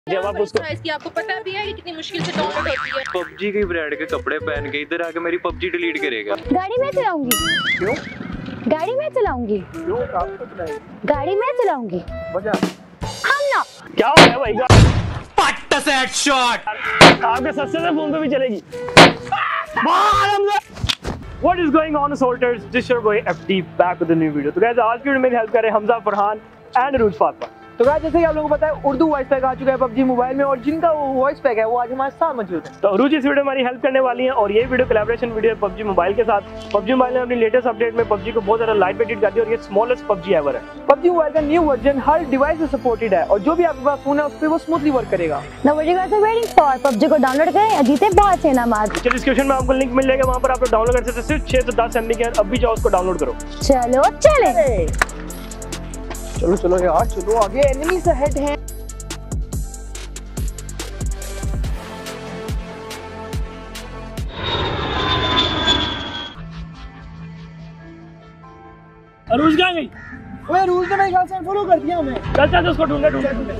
जब आप उसको इसकी आपको पता भी है कि कितनी मुश्किल से डाउनलोड होती है। पबजी के ब्रांड के कपड़े पहन के इधर आके मेरी पबजी डिलीट करेगा। गाड़ी मैं चलाऊंगी। क्यों? गाड़ी मैं चलाऊंगी। क्यों? आप तो चलाएंगे। गाड़ी मैं चलाऊंगी। वजह? हम ना। क्या हो गया भाई का पट्टा सेट शॉट आपके सस्ते से फोन पे भी चलेगी। What is going on, soldiers? This is your boy FT back with a new video. तो guys आज की वीडियो में हेल्प कर रहे हैं हमजा फरहान एंड अरूज फातिमा। तो गाइस जैसे कि आप लोगों को पता है उर्दू वॉइस पैक आ चुका है पबजी मोबाइल में और जिनका वो वॉइस पैक है वो आज हमारे साथ मौजूद है। तो अरूज इस वीडियो में हमारी हेल्प करने वाली हैं और ये वीडियो कोलैबोरेशन वीडियो है पबजी मोबाइल के साथ। पबजी मोबाइल ने अपनी लेटेस्ट अपडेट में पबजी को बहुत ज्यादा लाइट वेटेड कर दिया और ये स्मॉलेस्ट पबजी एवर है। पबजी मोबाइल का न्यू वर्जन हर डिवाइस में सपोर्टेड है और जो भी आपके पास फोन है उस पर वो स्मूथली वर्क करेगा। Now what you guys are waiting for? PUBG को डाउनलोड करें और जीते बहुत से इनामात। चलिए डिस्क्रिप्शन में आपको लिंक मिल जाएगा, वहां पर आप लोग डाउनलोड कर सकते हैं। सिर्फ 6 से 10 MB के अंदर अभी जाओ उसको डाउनलोड करो। चलो चले। चलो चलो यार चलो आगे, एनिमीज अहेड हैं। अरूज कहाँ गई? ओए रूल ने मेरे ख्याल से फॉलो कर दिया हमें। चल चल उसको ढूंढे।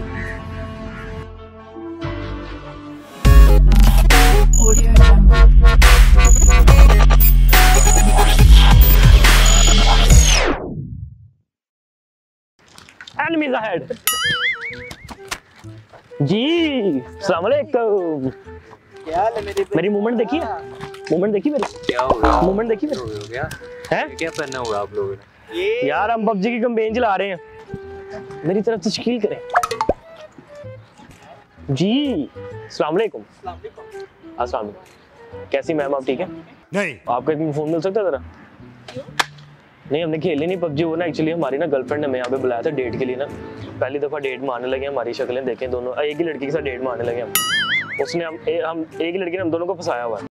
Enemies ahead. जी अस्सलाम वालेकुम। क्या हाल है मेरी मूवमेंट देखी है? मूवमेंट देखी मेरी? क्या हो गया? मूवमेंट देखी मेरी? हो गया? हैं? क्या पहना हुआ आप लोगों ने? ये यार हम पबजी की कैंपेन चला रहे हैं, मेरी तरफ से शकील करें। जी अस्सलाम वालेकुम। अस्सलाम वालेकुम। कैसी मैम आप ठीक है? नहीं। आपका एक फोन मिल सकता है जरा? नहीं हमने खेली नहीं पबजी, वो ना एक्चुअली हमारी ना गर्लफ्रेंड ने हमें यहाँ पे बुलाया था डेट के लिए ना। पहली दफा डेट मारने लगे, हमारी शक्लें देखें दोनों, एक ही लड़की के साथ डेट मारने लगे हम। उसने हम एक ही लड़की ने हम दोनों को फंसाया हुआ है।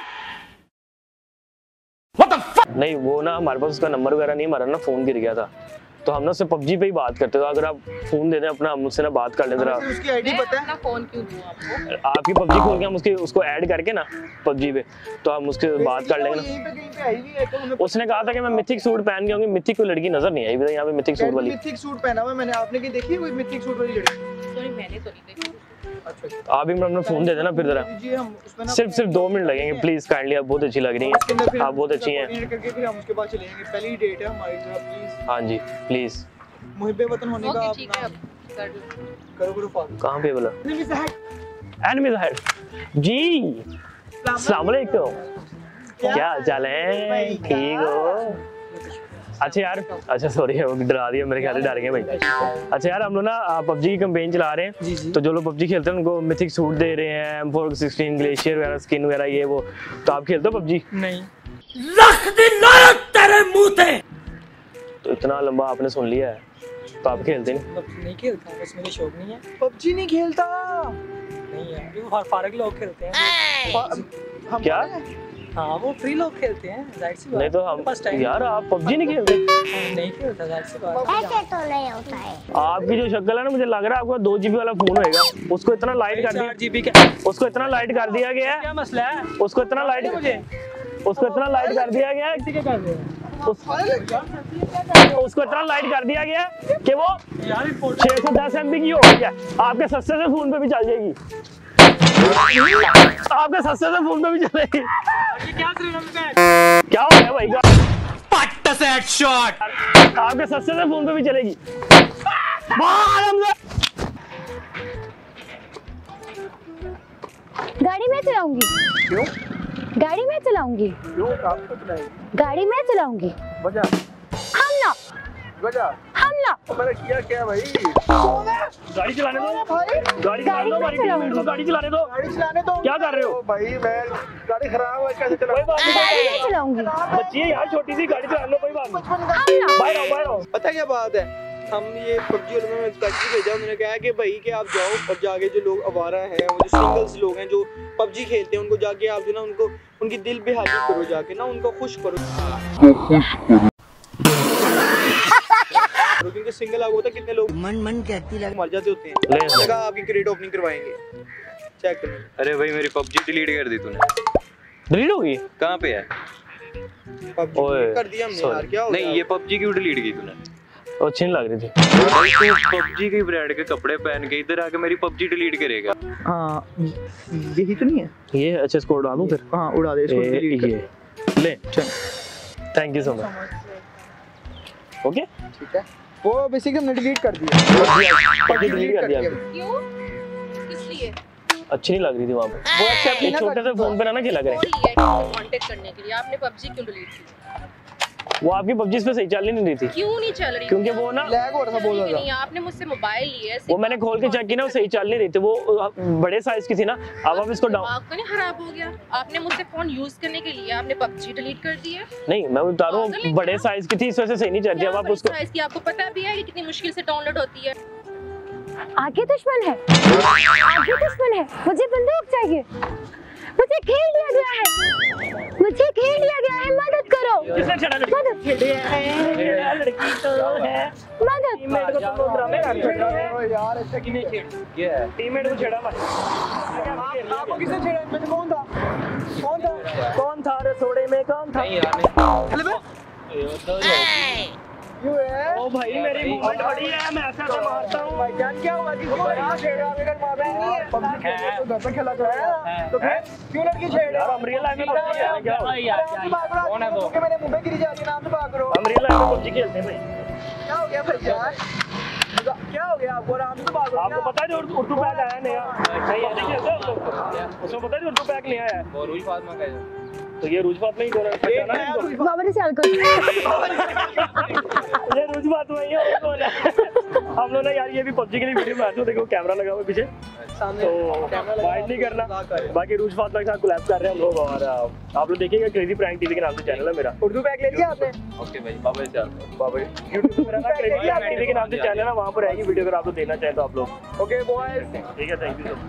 नहीं वो ना हमारे पास उसका नंबर वगैरह नहीं, हमारा ना फोन गिर गया था तो हम ना उससे पबजी पे ही बात करते थे। अगर आप फोन दे दें अपना, हम उससे ना बात कर लें जरा। उसकी आईडी पता है? अपना फोन क्यों दूं आपको? आपकी पबजी खोल के हम उसको ऐड करके ना पबजी पे तो हम उसके बात कर लेंगे ना। यहीं पे कहीं पे आई हुई है तो हमें उसने कहा था कि मैं मिथिक सूट पहन के आऊंगी, मिथिक कोई लड़की नजर नहीं आई यहाँ पे मिथिक सूट वाली। मिथिक सूट पहना हुआ है मैंने, आपने कहीं देखी है कोई मिथिक सूट वाली लड़की? सॉरी मैंने तो नहीं देखी। अच्छा आप ही अपना फोन दे देना फिर जरा। जी हम उसमें ना सिर्फ 2 मिनट लगेंगे प्लीज काइंडली, आप बहुत अच्छी लग रही हैं, आप बहुत अच्छी हैं। करके फिर हम उसके बाद चलेंगे, पहली डेट है हमारी जरा प्लीज। हाँ जी प्लीज। मुहिब्बे वतन होने का ओके आप ठीक है, अब कर लो। करो करो फॉलो। कहाँ पे बोला? Enemies ahead. Enemies ahead. जी अस्सलाम वालेकुम। क्या हाल चाल है? ठीक हो? अच्छा यार, अच्छा सॉरी वो डरा दिया, मेरे ख्याल से डर गए भाई। अच्छा यार हम लोग ना पबजी की कैंपेन चला रहे हैं जी। तो जो लोग पबजी खेलते हैं उनको मिथिक सूट दे रहे हैं, M416 ग्लेशियर वगैरह, स्किन वगैरह ये वो। तो आप खेलते हो पबजी? नहीं। रख दी लानत तेरे मुंह पे। तो इतना लंबा आपने सुन लिया है तो आप खेलते नहीं? नहीं खेलता, बस मेरे शौक नहीं है। पबजी नहीं खेलता नहीं है, जो फारग लोग खेलते हैं। हम क्या? हाँ वो फ्री लोग खेलते हैं, जाहिर सी बात। नहीं तो हम फर्स्ट टाइम यार आप पबजी नहीं खेलते? नहीं खेलता, जाहिर सी बात। ऐसे तो नहीं होता है। आपकी जो शक्ल है ना मुझे लग रहा है आपका 2 GB वाला फोन होएगा। उसको इतना लाइट कर दिया, 4 GB का उसको इतना लाइट कर दिया गया है, क्या मसला है? उसको इतना लाइट मुझे उसको इतना लाइट कर दिया गया है, किसी के कर रहे हैं उसको इतना लाइट कर दिया गया है कि वो यार 6 से 10 MB की हो गई है। आपके सस्ते से फोन पे भी चल जाएगी, आपके सस्ते से फोन पे भी चलेगी। ये क्या करें? क्या हो गया भाई का पट्टा सेट शॉट आपके सस्ते से फोन पे भी चलेगी। गाड़ी मैं चलाऊंगी। क्यों? गाड़ी मैं चलाऊंगी। क्यों? आप तो चलाएंगे। गाड़ी मैं चलाऊंगी। वजह? हम ना। वजह? हम ना। मैंने किया क्या भाई? गाड़ी चलाने दो, भाई गाड़ी चलाने दो, हमारी टीम को गाड़ी चलाने दो। गाड़ी चलाने दो। क्या कर रहे हो? भाई मैं गाड़ी खराब है कैसे कोई बात गाड़ी मैं नहीं, चलाऊंगी। बच्ची है यार छोटी सी, गाड़ी चला लो, कोई बात नहीं। हम ना। बाहर आओ। पता क्या बात है, हम ये पबजी वालों में इंस्पेक्टर भेजा, उन्होंने कहा है कि भाई कि आप जाओ और जाके जो लोग आवारा हैं, वो जो सिंगल्स लोग हैं जो पबजी खेलते हैं, उनको जाके आप जो ना उनको उनकी दिल बेहाली करो, जाके ना उनको खुश करो। क्योंकि सिंगल आग होता है, कितने लोग मन कहती लग मर जाते होते हैं। ले उन्होंने कहा आपकी क्रेट ओपनिंग करवाएंगे, चेक करो। अरे भाई मेरी पबजी डिलीट कर दी तूने। डिलीट हो गई? कहाँ पे है? पबजी ओए, कर दिया हमने यार, क्या हो गया? नहीं ये पबजी क्यों डिलीट की तूने? वो अच्छी नहीं लग रही थी। भाई तू पबजी की ब्रांड के कपड़े पहन के इधर आके मेरी पबजी डिलीट करेगा? हाँ यही तो नहीं है ये अच्छा इसको उड़ा दूं फिर? हाँ उड़ा दे इसको, delete कर। ये ले thank you so much. Okay ठीक है, वो बेसिकली हमने डिलीट कर दिया, पबजी डिलीट कर दिया। क्यों? किस लिए? अच्छी नहीं लग रही थी वहाँ पे। वो एक्सेप्ट नहीं एक ना छोटे से फोन पे ना क्या लग रहा कौन लिया कांटेक्ट करने के लिए? आपने पबजी क्यों डिलीट की? है वो आपकी पबजी पे सही चल नहीं रही थी क्यों नहीं चल रही? क्योंकि वो ना लैग हो रहा था बहुत नहीं, ज्यादा। आपने मुझसे मोबाइल लिया है, वो मैंने खोल के चेक की ना वो सही चल नहीं रही थी, वो बड़े साइज की थी ना। अब आप इसको डाउन आपका नहीं खराब हो गया? आपने मुझसे फोन यूज करने के लिए आपने पबजी डिलीट कर दी है? नहीं मैं बता रहा हूँ बड़े साइज की थी इस वजह से सही नहीं चल रही। अब आप उसको साइज की आपको पता भी है कि कितनी मुश्किल से डाउनलोड होती है। आगे दुश्मन है, आगे दुश्मन है, मुझे बंदूक चाहिए, मुझे खेल लिया गया है, मुझे खेल लिया गया है, मदद करो, किसने छेड़ा लड़की? मदद, लड़की तो है मदद। टीममेट को तुम लोग ड्रामे कर रहे हो यार ऐसा क्यों नहीं छेड़? टीममेट को छेड़ा मत। आपको किसने छेड़ा? मैं कौन था? कौन था रसोड़े में कौन था? क्यों है? ओ भाई मेरी मूवमेंट बड़ी है, मैं ऐसा ऐसा मारता हूँ। भाईजान क्या हुआ? किसको छेड़ा? अगर मारा ही नहीं है, पबजी खेल तो घर पे खेला कर रहा है, तो फिर क्यों लड़की छेड़ा? यार हम रियल लाइफ में पबजी खेलते हैं क्या? कौन है वो? मेरे मुंह पे गिरी जा रही है, नाम तो बात करो। हम रियल लाइफ में पबजी खेलते हैं भाई। क्या हो गया भाईजान? क्या हो गया आपको? आराम से बात करो। आपको पता है जो उर्दू पैक आया नया? नहीं ऐसे खेलते हैं लोग। उसमें पता है जो उर्दू पैक नया आया है? रूज फातिमा का है। तो ये रूज फातिमा ही तो एक है ना नया इनको? रूज बाबा ने सवाल कर ये रूज फातिमा ही है और कौन है? हम लोग ना यार ये भी पबजी के लिए वीडियो बनाते हो, देखो कैमरा लगा हुआ है पीछे, तो माइंड नहीं करना। बाकी रूज फातिमा के साथ कोलैब कर रहे हैं हम लोग। और आप लोग देखिएगा क्रेजी प्रैंक टीवी के नाम से चैनल है मेरा। उर्दू बैग ले लिया आपने? ओके भाई बाबा जी चल। बाबा यूट्यूब पे मेरा ना क्रेजी प्रैंक टीवी के नाम से चैनल है, वहाँ पर रहेगी वीडियो अगर आप लोग देखना चाहें तो आप लोग। ओके बॉयज, ठीक है थैंक यू।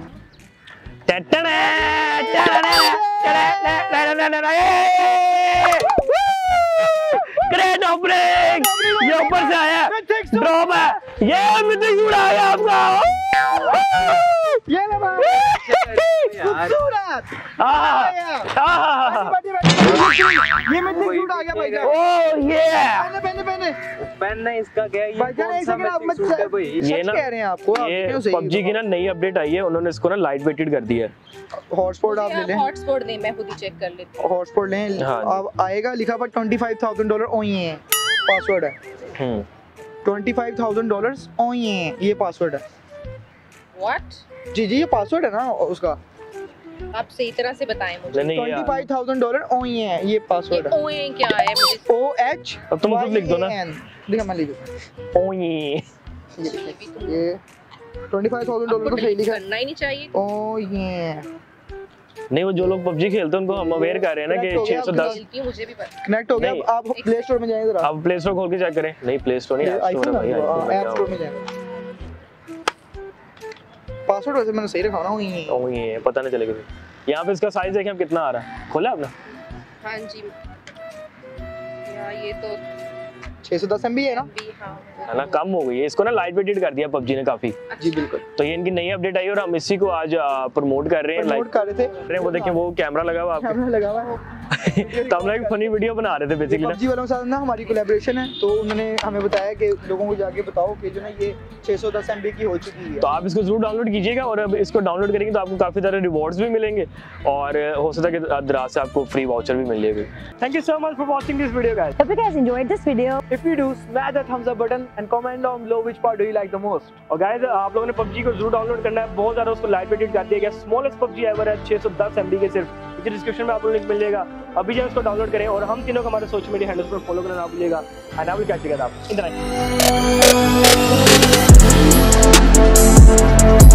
ग्रेट ओपनिंग, ये ऊपर से आया ड्रॉप है, ये मिथिक उड़ाया आपका। ये ले भाई खूबसूरत। ये मिथिक सूट आ गया भाईजान। ओह ये पहने पहने पहनना इसका क्या है? ये भाईजान एक सेकंड आप मत सूट है भाई? ये ना कह रहे हैं आपको, आप ये क्यों सही? पबजी की ना नई अपडेट आई है, उन्होंने इसको ना लाइट वेटेड कर दिया है। हॉटस्पॉट आप ले लें, हॉटस्पॉट नहीं, मैं खुद ही चेक कर लेती हूँ। हॉटस्पॉट लें। हाँ। अब आएगा लिखा हुआ $25,000 ओए है, पासवर्ड है $25,000 ओए है, ये पासवर्ड है। व्हाट? जी जी ये पासवर्ड है ना उसका। आप सही तरह से बताएं मुझे। नहीं ये $25,000 ओए है, ये पासवर्ड है। ओए क्या है मुझे? OH अब तुम खुद लिख दो ना। देखा मैं लिख दूँ। ओए ये $25,000 तो सही लिखा है। करना ही नहीं चाहिए। ओए नहीं वो जो लोग पबजी खेलते हैं उनको हम अवेयर कर रहे हैं ना कि 610। खेलती हूँ, मुझे भी पता। कनेक्ट हो गया। नहीं। अब आप प्ले स्टोर में जाएं जरा। आप प्ले स्टोर खोल के चेक करें। नहीं प्ले स्टोर नहीं, ऐप स्टोर है भाई। ऐप स्टोर में जाएं। पासवर्ड वैसे मैंने सही रखा ना। ओए पता नहीं चलेगा। यहाँ पे इसका साइज देखें हम कितना आ रहा है, खोला आपने? हाँ जी यार ये तो 610 MB है ना? भी हाँ है ना, कम हो गई है। इसको ना लाइट वेटेड कर दिया पबजी ने काफी। जी बिल्कुल। तो ये इनकी नई अपडेट आई और हम इसी को आज प्रमोट कर रहे हैं। प्रमोट कर रहे थे। वो देखिए वो कैमरा लगा हुआ आपके। कैमरा लगा हुआ है। तो हम लोग एक फनी वीडियो बना रहे थे बेसिकली ना। पबजी वालों के साथ ना हमारी कोलैबोरेशन है, तो उन्होंने हमें बताया कि लोगों को जाके बताओ कि जो ना ये 610 MB की हो चुकी है। तो आप इसको जरूर डाउनलोड कीजिएगा और अब इसको डाउनलोड करेंगे तो आपको काफी सारे रिवॉर्ड्स भी मिलेंगे और हो सकता है कि दराज से आपको फ्री वाउचर भी मिल जाएगा। Thank you so much for watching this video guys. Hope you guys enjoyed this video. If you do, smash the thumbs up button and comment down below which part do you like the most. और guys आप लोगों ने PUBG को जरूर download करना है, बहुत ज्यादा उसको लाइट वेटेड कर दिया गया। स्मॉलेस्ट PUBG एवर है, 610 MB के सिर्फ। नीचे डिस्क्रिप्शन में आपको लिंक मिल जाएगा, अभी जाए उसको डाउनलोड करें और हम तीनों को हमारे सोशल मीडिया हैंडल्स पर फॉलो करना ना भूलिएगा। And I will catch you guys in the next.